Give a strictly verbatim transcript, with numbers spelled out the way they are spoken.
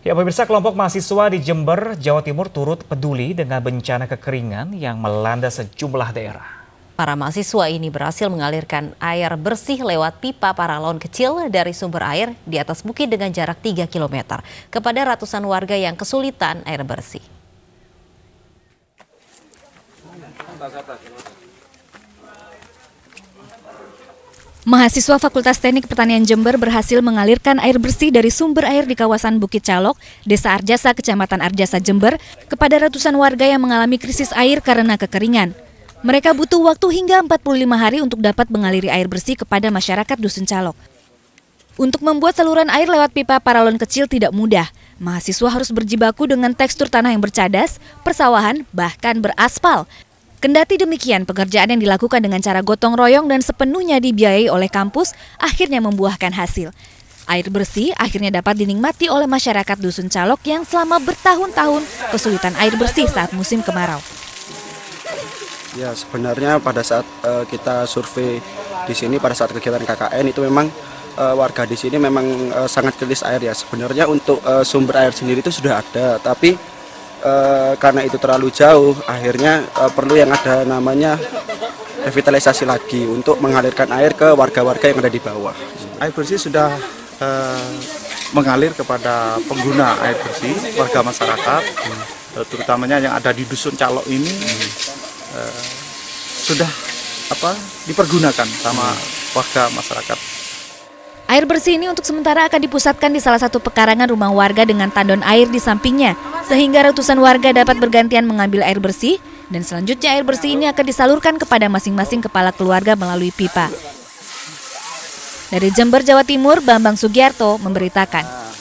Ya, pemirsa, kelompok mahasiswa di Jember, Jawa Timur turut peduli dengan bencana kekeringan yang melanda sejumlah daerah. Para mahasiswa ini berhasil mengalirkan air bersih lewat pipa paralon kecil dari sumber air di atas bukit dengan jarak tiga kilometer kepada ratusan warga yang kesulitan air bersih. Mahasiswa Fakultas Teknik Pertanian Jember berhasil mengalirkan air bersih dari sumber air di kawasan Bukit Calok, Desa Arjasa, Kecamatan Arjasa, Jember, kepada ratusan warga yang mengalami krisis air karena kekeringan. Mereka butuh waktu hingga empat puluh lima hari untuk dapat mengaliri air bersih kepada masyarakat Dusun Calok. Untuk membuat saluran air lewat pipa paralon kecil tidak mudah. Mahasiswa harus berjibaku dengan tekstur tanah yang bercadas, persawahan, bahkan beraspal. Kendati demikian, pekerjaan yang dilakukan dengan cara gotong royong dan sepenuhnya dibiayai oleh kampus akhirnya membuahkan hasil. Air bersih akhirnya dapat dinikmati oleh masyarakat Dusun Calok yang selama bertahun-tahun kesulitan air bersih saat musim kemarau. Ya, sebenarnya pada saat uh, kita survei di sini, pada saat kegiatan K K N itu memang uh, warga di sini memang uh, sangat kritis air ya. Sebenarnya untuk uh, sumber air sendiri itu sudah ada, tapi Uh, karena itu terlalu jauh, akhirnya uh, perlu yang ada namanya revitalisasi lagi untuk mengalirkan air ke warga-warga yang ada di bawah. Air bersih sudah uh, mengalir kepada pengguna air bersih, warga masyarakat, hmm. uh, terutamanya yang ada di Dusun Calok ini hmm. uh, sudah apa dipergunakan sama warga masyarakat. Air bersih ini untuk sementara akan dipusatkan di salah satu pekarangan rumah warga dengan tandon air di sampingnya, sehingga ratusan warga dapat bergantian mengambil air bersih, dan selanjutnya air bersih ini akan disalurkan kepada masing-masing kepala keluarga melalui pipa. Dari Jember, Jawa Timur, Bambang Sugiarto memberitakan.